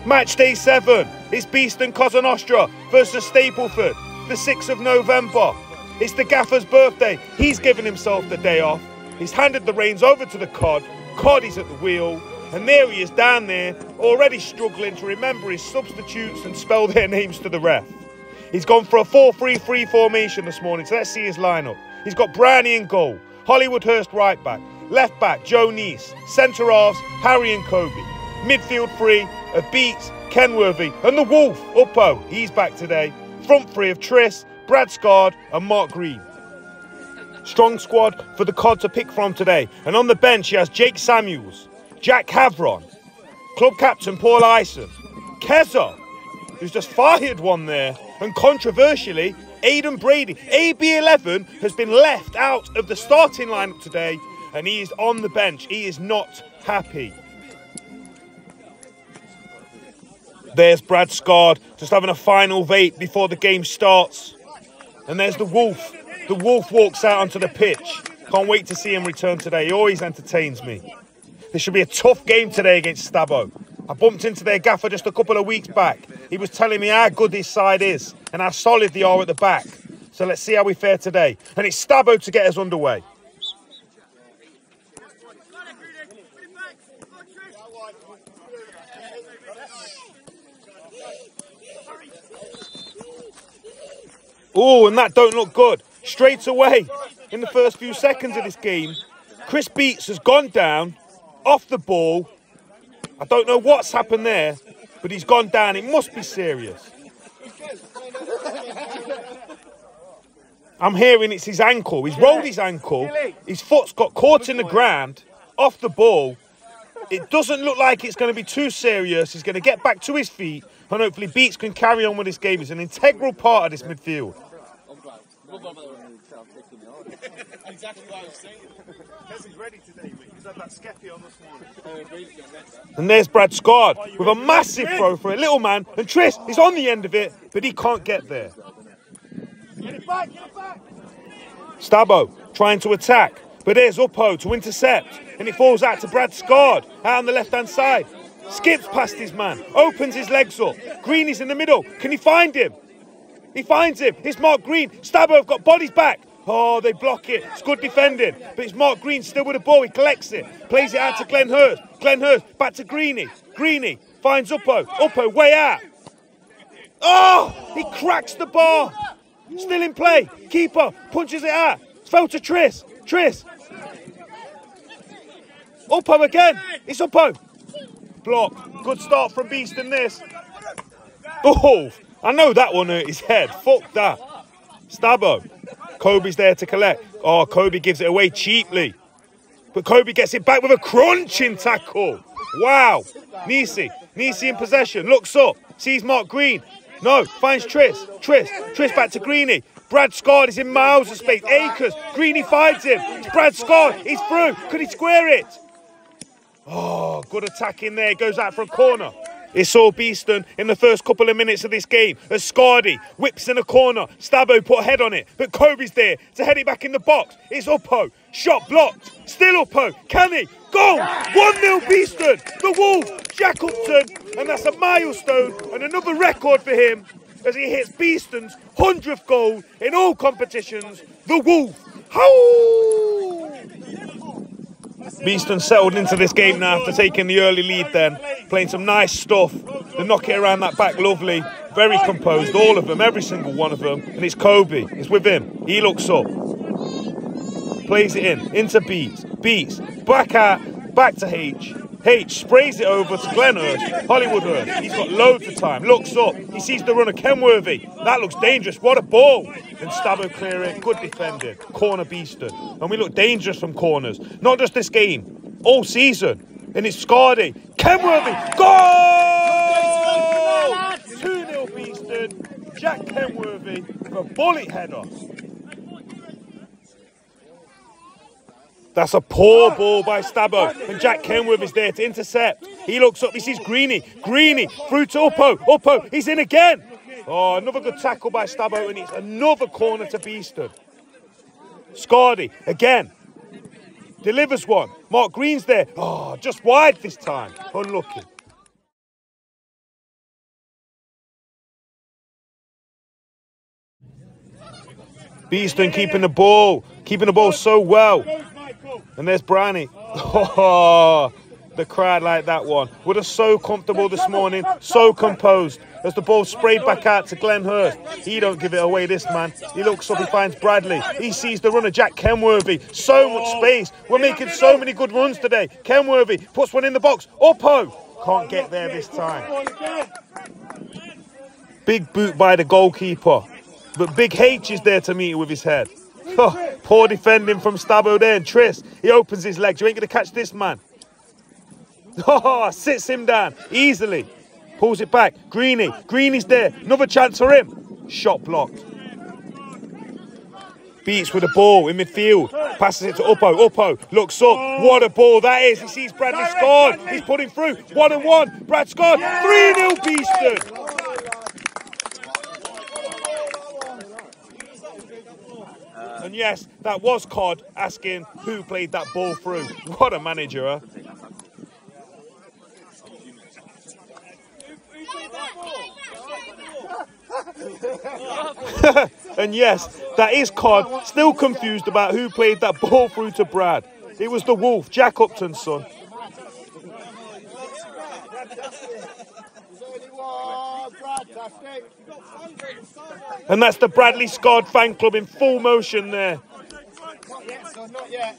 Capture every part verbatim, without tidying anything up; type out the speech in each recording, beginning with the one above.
Match day seven. It's Beeston Cosa Nostra versus Stapleford, the sixth of November. It's the gaffer's birthday. He's given himself the day off. He's handed the reins over to the Cod. Cod is at the wheel. And there he is down there, already struggling to remember his substitutes and spell their names to the ref. He's gone for a four three three formation this morning, so let's see his lineup. He's got Brownie in goal, Hollywood Hurst right back, left back Joe Neese, centre halves Harry and Kobe, midfield three of Beats, Kenworthy, and the Wolf, Uppo, he's back today. Front three of Tris, Brad Scard and Mark Green. Strong squad for the Cod to pick from today, and on the bench he has Jake Samuels, Jack Havron, club captain Paul Ison, Keza, who's just fired one there, and controversially, Aidan Brady. A B eleven has been left out of the starting lineup today, and he is on the bench. He is not happy. There's Brad Scard, just having a final vape before the game starts. And there's the Wolf. The Wolf walks out onto the pitch. Can't wait to see him return today. He always entertains me. This should be a tough game today against Stabbo. I bumped into their gaffer just a couple of weeks back. He was telling me how good this side is and how solid they are at the back. So let's see how we fare today. And it's Stabbo to get us underway. Oh, and that don't look good. Straight away, in the first few seconds of this game, Chris Beats has gone down, off the ball. I don't know what's happened there, but he's gone down. It must be serious. I'm hearing it's his ankle. He's rolled his ankle. His foot's got caught in the ground, off the ball. It doesn't look like it's going to be too serious. He's going to get back to his feet, and hopefully Beats can carry on with this game. He's an integral part of this midfield. Exactly what I was saying. He's ready today, mate. He's had that skeppy on this morning. And there's Brad Scard with a massive throw for a little man. And Tris is on the end of it, but he can't get there. Get it back, get it back. Stabbo trying to attack, but there's Uppo to intercept. And it falls out to Brad Scard out on the left-hand side. Skips past his man, opens his legs up. Green is in the middle. Can he find him? He finds him. It's Mark Green. Stabbo have got bodies back. Oh, they block it. It's good defending. But it's Mark Green still with the ball. He collects it. Plays it out to Glenn Hurst. Glenn Hurst back to Greeny. Greeny finds Uppo. Uppo way out. Oh, he cracks the bar. Still in play. Keeper punches it out. It's fell to Tris. Tris. Uppo again. It's Uppo. Block. Good start from Beeston this. Oh, I know that one hurt his head. Fuck that. Stabbo. Kobe's there to collect. Oh, Kobe gives it away cheaply. But Kobe gets it back with a crunching tackle. Wow. Nisi. Nisi in possession. Looks up. Sees Mark Green. No. Finds Tris. Tris. Tris back to Greeny. Brad Scard is in miles of space. Acres. Greeny finds him. It's Brad Scard. He's through. Could he square it? Oh, good attack in there. Goes out for a corner. It's all Beeston in the first couple of minutes of this game as Scardy whips in a corner. Stabbo put a head on it, but Kobe's there to head it back in the box. It's Uppo. Shot blocked. Still Uppo. Can he? Goal! one nil Beeston. The Wolf, Jack Upton. And that's a milestone and another record for him as he hits Beeston's hundredth goal in all competitions. The Wolf. Howl! Beeston settled into this game now after taking the early lead then. Playing some nice stuff. They knock it around that back lovely. Very composed, all of them, every single one of them. And it's Kobe. It's with him. He looks up. Plays it in. Into Beats. Beats. Back out. Back to H. H sprays it over to Glenn Hurst. Hollywood Hurst. He's got loads of time. Looks up. He sees the runner Kenworthy. That looks dangerous. What a ball. And Stabbo clear it. Good defended. Corner Beeston. And we look dangerous from corners. Not just this game. All season. And it's Scardy. Kenworthy. Goal! two nil Beeston. Jack Kenworthy with a bullet header. That's a poor ball by Stabbo. And Jack Kenworth is there to intercept. He looks up. He sees Greeny. Greeny through to Uppo. Uppo. He's in again. Oh, another good tackle by Stabbo. And it's another corner to Beeston. Scardy again. Delivers one. Mark Green's there. Oh, just wide this time. Unlucky. Beeston keeping the ball, keeping the ball so well. And there's Brownie. Oh, the crowd like that one. Would have so comfortable this morning, so composed. As the ball sprayed back out to Glenn Hurst. He don't give it away, this man. He looks up, he finds Bradley. He sees the runner, Jack Kenworthy. So much space. We're making so many good runs today. Kenworthy puts one in the box. Uppo can't get there this time. Big boot by the goalkeeper. But Big H is there to meet it with his head. Oh, poor defending from Stabbo there. And Tris, he opens his legs. You ain't going to catch this man. Oh, sits him down easily. Pulls it back. Greeny. Greeny's there. Another chance for him. Shot blocked. Beats with the ball in midfield. Passes it to Uppo. Uppo looks up. What a ball that is. He sees Bradley scored. He's putting through. One and one. Brad scored. three nil Beeston. And yes, that was Cod asking who played that ball through. What a manager, huh? And yes, that is Cod, still confused about who played that ball through to Brad. It was the Wolf, Jack Upton's son. And that's the Bradley Scott fan club in full motion there. Not yet, son, not yet.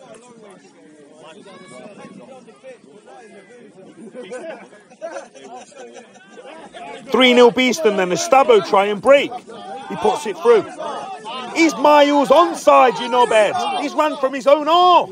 three nil Beeston then, as Stabbo try and break. He puts it through. He's miles onside, you knobhead. He's run from his own half.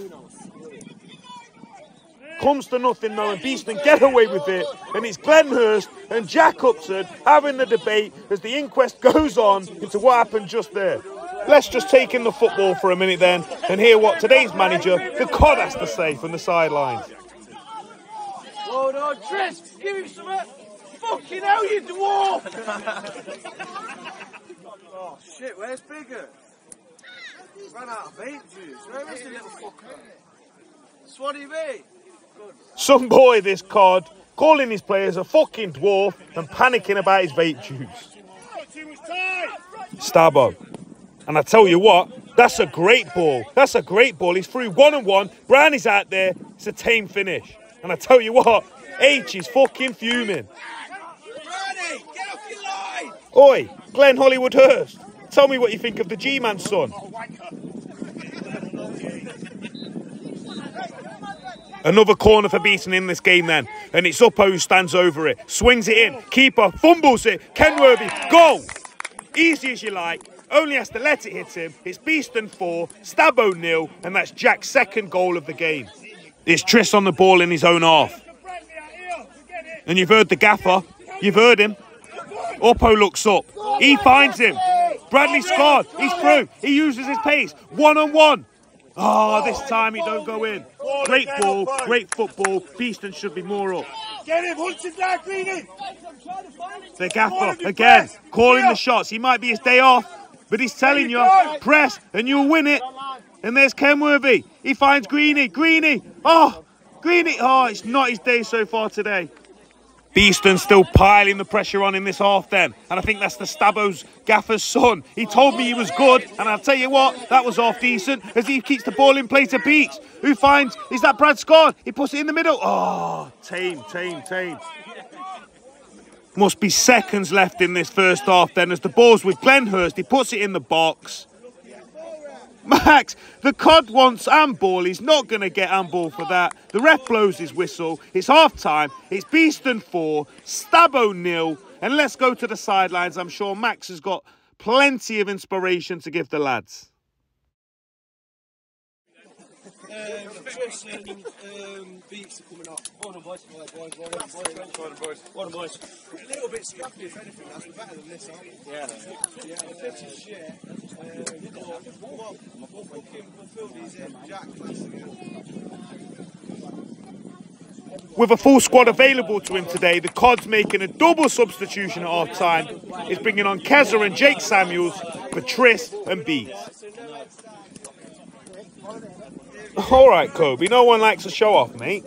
Comes to nothing though, and Beeston get away with it. And it's Glenn Hurst and Jack Upton having the debate as the inquest goes on into what happened just there. Let's just take in the football for a minute then and hear what today's manager, the Cod, has to say from the sidelines. Hold on, Tris, give him some. Fucking hell, you dwarf! Oh shit, where's Bigger? Ran out of vape juice. Where is the little fucker? Swanee B. Some boy, this Cod, calling his players a fucking dwarf and panicking about his vape juice. Stabbo. And I tell you what, that's a great ball. That's a great ball. He's through one and one. Brownie's out there. It's a tame finish. And I tell you what, H is fucking fuming. Brownie, get off your line! Oi, Glenn Hollywood Hurst. Tell me what you think of the G-Man's son. Another corner for Beeston in this game then. And it's Uppo who stands over it. Swings it in. Keeper fumbles it. Kenworthy. Goal. Easy as you like. Only has to let it hit him. It's Beeston four. Stabbo nil. And that's Jack's second goal of the game. It's Tris on the ball in his own half. And you've heard the gaffer. You've heard him. Uppo looks up. He finds him. Bradley scored. He's through. He uses his pace. One on one. Oh, this time he don't go in. Great ball, great football. Beeston should be more up. Get him, hunch him down, Greeny! The gaffer, again, calling the shots. He might be his day off, but he's telling you, press and you'll win it. And there's Kenworthy. He finds Greeny. Greeny. Oh, Greeny. Oh, it's not his day so far today. Beeston still piling the pressure on in this half then. And I think that's the Stabbo's gaffer's son. He told me he was good. And I'll tell you what, that was half decent as he keeps the ball in play to Beats. Who finds, is that Brad Scott? He puts it in the middle. Oh, tame, tame, tame. Must be seconds left in this first half then as the ball's with Glenn Hurst. He puts it in the box. Max, the Cod wants handball. He's not going to get handball for that. The ref blows his whistle. It's half time. It's Beeston four, Stabbo nil. And let's go to the sidelines. I'm sure Max has got plenty of inspiration to give the lads. Um, Tris and um, Beats are coming off. One of boys. One of boys. One of boys. One of boys. One of boys. A little bit scrappy, if anything. That's better than this, aren't you? Yeah. Yeah, the pitch is shit. Um, we'll fill these in. Jack, With a full squad available to him today, the Cod's making a double substitution at half time. He's bringing on Keza and Jake Samuels for Tris and Beats. All right, Kobe, no one likes a show off, mate.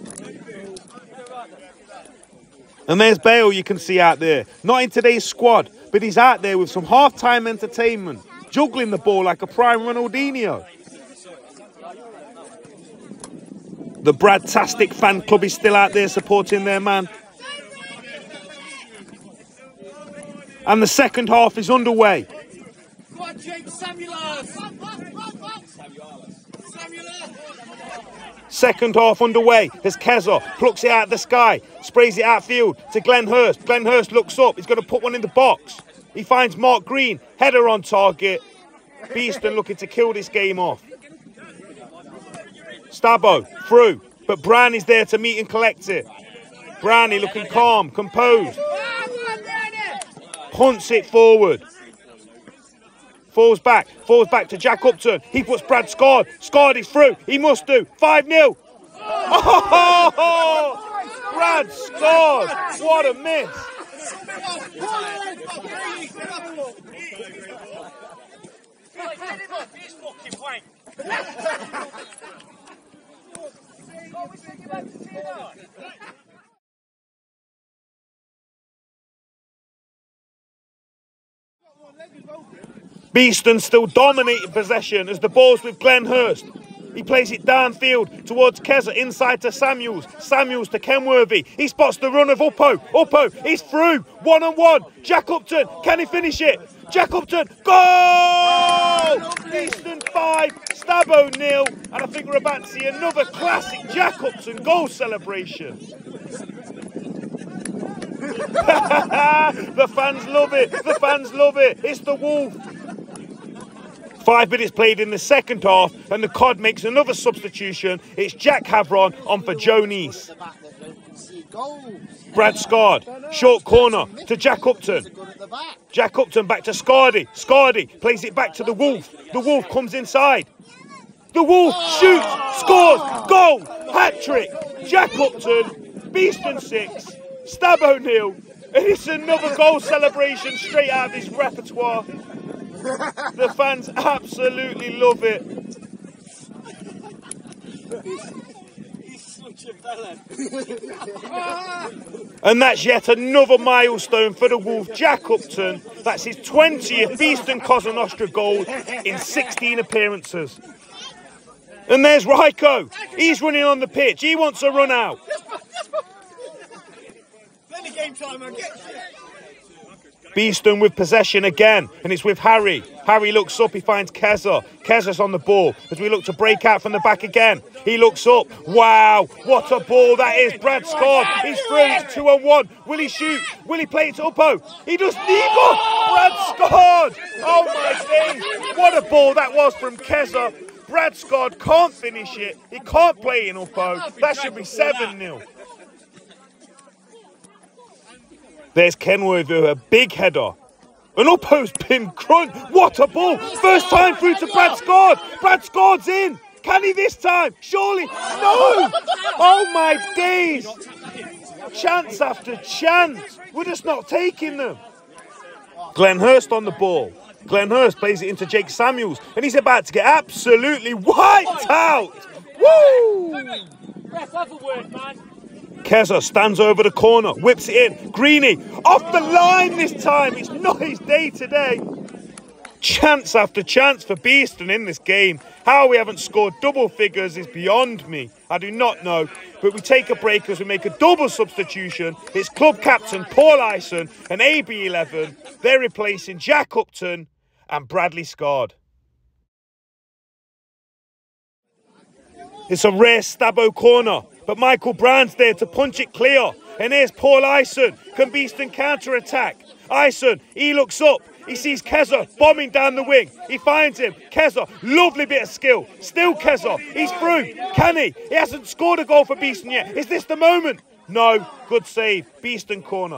And there's Bale you can see out there. Not in today's squad, but he's out there with some half-time entertainment. juggling the ball like a prime Ronaldinho. The Bradtastic fan club is still out there supporting their man. And the second half is underway. Second half underway as Keza plucks it out of the sky, sprays it outfield to Glenn Hurst. Glenn Hurst looks up, he's going to put one in the box. He finds Mark Green, header on target. Beeston looking to kill this game off. Stabbo through, but Brownie's there to meet and collect it. Brownie looking calm, composed. Punts it forward. Falls back, falls back to Jack Upton. He puts Brad Scard. Scard is through. He must do. five nil. Oh, Brad Scard. What a miss. Beeston still dominating possession as the ball's with Glenn Hurst. He plays it downfield towards Keza, inside to Samuels. Samuels to Kenworthy. He spots the run of Uppo. Uppo is through, one on one. Jack Upton, can he finish it? Jack Upton, goal! Beeston five, Stabbo nil. And I think we're about to see another classic Jack Upton goal celebration. The fans love it, the fans love it. It's the Wolf. Five minutes played in the second half, and the C O D makes another substitution. It's Jack Havron on for Joe Neese. Brad Scard, short corner to Jack Upton. Jack Upton back to Scardy. Scardy plays it back to the Wolf. The Wolf comes inside. The Wolf shoots, scores, goal, hat-trick. Jack Upton, Beeston six, Stabbo nil. And it's another goal celebration straight out of his repertoire. The fans absolutely love it. He's such a fella. And that's yet another milestone for the Wolf. Jack Upton, that's his twentieth Beeston Cosa Nostra goal in sixteen appearances. And there's Ryko. He's running on the pitch. He wants a run out. Plenty game time, man. Get Beeston with possession again, and it's with Harry. Harry looks up, he finds Keza. Keza's on the ball as we look to break out from the back again. He looks up. Wow, what a ball that is. Brad Scott, he's through, it's two on one. Will he shoot? Will he play it to Uppo? He does neither. Brad Scott. Oh my days. What a ball that was from Keza. Brad Scott can't finish it. He can't play in Uppo. That should be seven nil. There's Kenworthy with a big header. An Uppo's pin crunch. What a ball. First time through to Brad Scard. Brad Scard's in. Can he this time? Surely. No. Oh my days. Chance after chance. We're just not taking them. Glenn Hurst on the ball. Glenn Hurst plays it into Jake Samuels. And he's about to get absolutely wiped out. Woo. Ref, have a word, man. Keza stands over the corner, whips it in. Greeny, off the line this time. It's not his day today. Chance after chance for Beeston in this game. How we haven't scored double figures is beyond me. I do not know. But we take a break as we make a double substitution. It's club captain Paul Ison and A B eleven. They're replacing Jack Upton and Bradley Scard. It's a rare Stabbo corner. But Michael Brown's there to punch it clear. And here's Paul Ison. Can Beeston counter-attack? Ison, he looks up. He sees Keza bombing down the wing. He finds him. Keza, lovely bit of skill. Still Keza. He's through. Can he? He hasn't scored a goal for Beeston yet. Is this the moment? No. Good save. Beeston corner.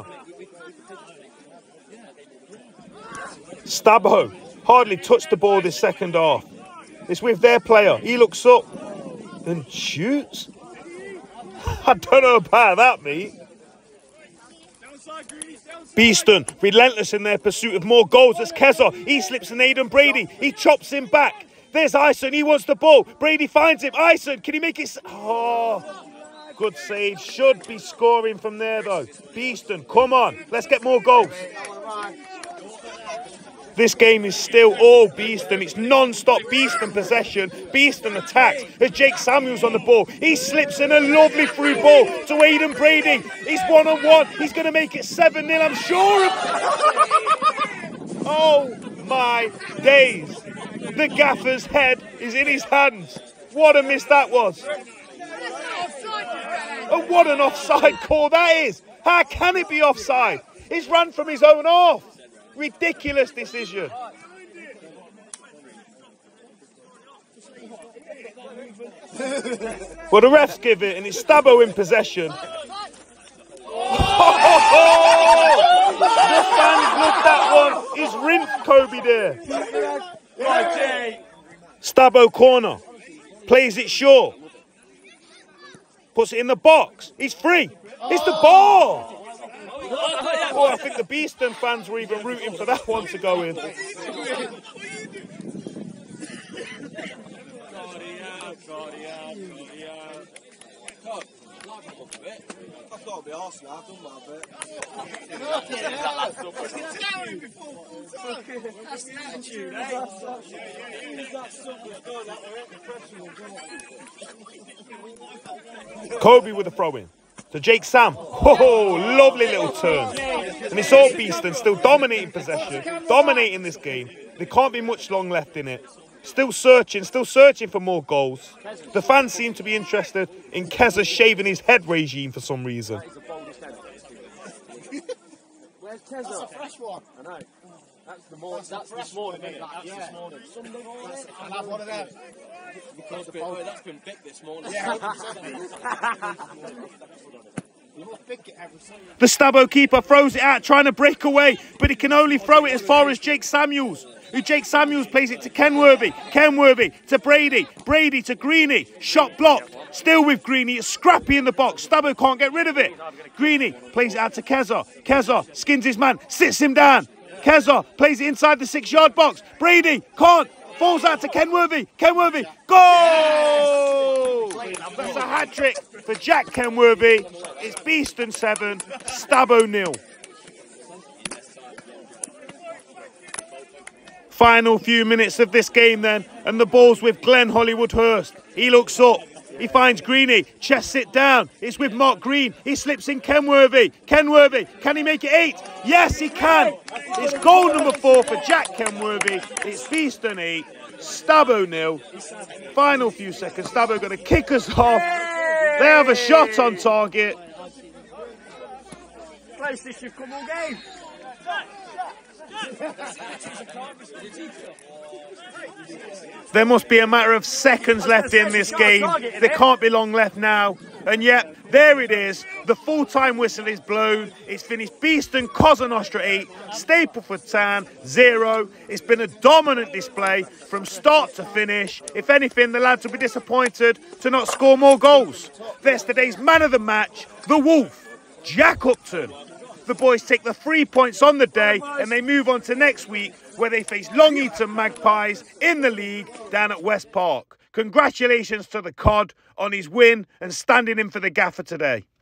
Stabbo hardly touched the ball this second half. It's with their player. He looks up and shoots. I don't know about that, mate. Beeston, relentless in their pursuit of more goals as Keza. He slips in Aidan Brady. He chops him back. There's Ison. He wants the ball. Brady finds him. Ison, can he make it? Oh, good save. Should be scoring from there, though. Beeston, come on. Let's get more goals. This game is still all Beeston. It's non-stop Beeston possession, Beeston attacks. As Jake Samuels on the ball, he slips in a lovely through ball to Aidan Brady. He's one-on-one. He's going to make it seven nil, I'm sure. Of... Oh my days. The gaffer's head is in his hands. What a miss that was. And what an offside call that is. How can it be offside? He's run from his own half. Ridiculous decision. Well, the refs give it, and it's Stabbo in possession. Oh, the fans loved that one. He's rinsed Kobe there. Stabbo corner. Plays it short. Puts it in the box. He's free. It's the ball. Oh, I think the Beeston fans were even rooting for that one to go in. I've got to be Arsenal, I've done my bit. Kobe with the throw-in to Jake Sam. Oh, lovely little turn. And it's all Beeston still dominating possession, dominating this game. There can't be much long left in it. Still searching, still searching for more goals. The fans seem to be interested in Keza shaving his head regime for some reason. Where's Keza? That's a fresh one. I know. That's the morning. That's this morning, isn't it? That's yeah. This morning. I'll have one of them. That's been, oh, that's been big this morning. Yeah. The Stabbo keeper throws it out, trying to break away, but he can only throw it as far as Jake Samuels. Who Jake Samuels plays it to Kenworthy. Kenworthy to Brady. Brady to Greeny. Shot blocked. Still with Greeny. It's scrappy in the box. Stabbo can't get rid of it. Greeny plays it out to Keza. Keza skins his man. Sits him down. Keza plays it inside the six-yard box. Brady can't. Falls out to Kenworthy. Kenworthy. Goal! That's a hat-trick for Jack Kenworthy. It's Beeston seven. Stabbo nil. Final few minutes of this game then, and the ball's with Glenn Hollywood-Hurst. He looks up. He finds Greeny. Chest it down. It's with Mark Green. He slips in Kenworthy. Kenworthy. Can he make it eight? Yes, he can. It's goal number four for Jack Kenworthy. It's Beeston eight. Stabbo nil. Final few seconds. Stabbo going to kick us off. They have a shot on target. PlayStation come on game. There must be a matter of seconds left in this game. There can't be long left now. And yet, there it is. The full-time whistle is blown. It's finished Beeston Cosa Nostra eight, Stapleford Town zero. It's been a dominant display from start to finish. If anything, the lads will be disappointed to not score more goals. There's today's man of the match, the Wolf, Jack Upton. The boys take the three points on the day and they move on to next week where they face Long Eaton Magpies in the league down at West Park. Congratulations to the Cod on his win and standing in for the gaffer today.